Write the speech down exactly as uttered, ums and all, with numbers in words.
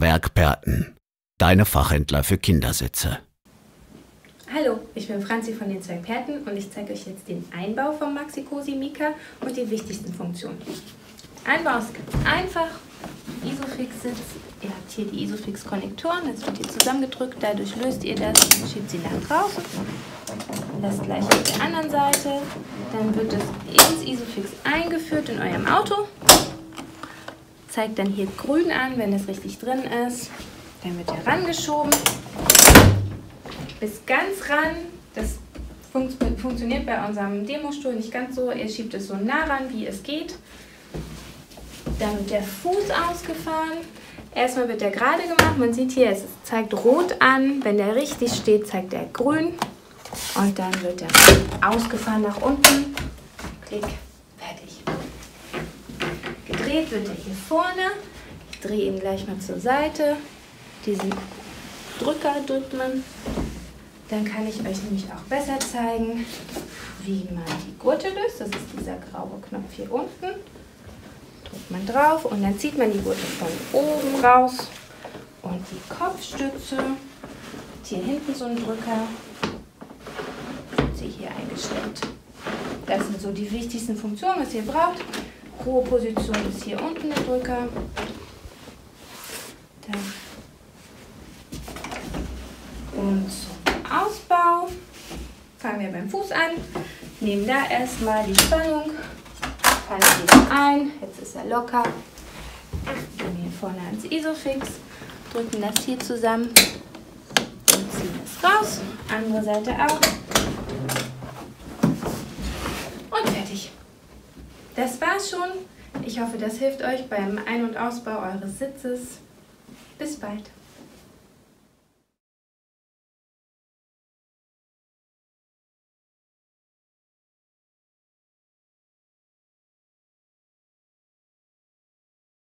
Zwergperten, deine Fachhändler für Kindersitze. Hallo, ich bin Franzi von den Zwergperten und ich zeige euch jetzt den Einbau vom Maxi-Cosi Mica und die wichtigsten Funktionen. Einbau ist ganz einfach. Isofix-Sitz. Ihr habt hier die Isofix-Konnektoren, das wird hier zusammengedrückt, dadurch löst ihr das, schiebt sie nach draußen. Das gleiche auf der anderen Seite. Dann wird es ins Isofix eingeführt in eurem Auto. Zeigt dann hier grün an, wenn es richtig drin ist. Dann wird er rangeschoben. Bis ganz ran. Das fun funktioniert bei unserem Demostuhl nicht ganz so. Ihr schiebt es so nah ran, wie es geht. Dann wird der Fuß ausgefahren. Erstmal wird er gerade gemacht. Man sieht hier, es zeigt rot an. Wenn der richtig steht, zeigt er grün. Und dann wird er ausgefahren nach unten. Klick, fertig. Gedreht wird er hier vorne. Ich drehe ihn gleich mal zur Seite. Diesen Drücker drückt man. Dann kann ich euch nämlich auch besser zeigen, wie man die Gurte löst. Das ist dieser graue Knopf hier unten. Drückt man drauf und dann zieht man die Gurte von oben raus. Und die Kopfstütze, hier hinten so ein Drücker, sind sie hier eingestellt. Das sind so die wichtigsten Funktionen, was ihr braucht. Ruheposition ist hier unten der Drücker. Dann und zum Ausbau fangen wir beim Fuß an. Nehmen da erstmal die Spannung, fallen ihn ein, jetzt ist er locker. Gehen hier vorne ans Isofix, drücken das hier zusammen und ziehen es raus. Andere Seite auch. Und fertig. Das war's schon. Ich hoffe, das hilft euch beim Ein- und Ausbau eures Sitzes. Bis bald.